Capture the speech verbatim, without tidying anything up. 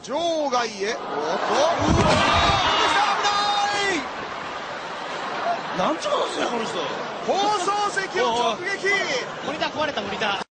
場外へ。おっと、うわなんちゅうことですねこの人。 放送席を直撃。 モニター壊れたモニター。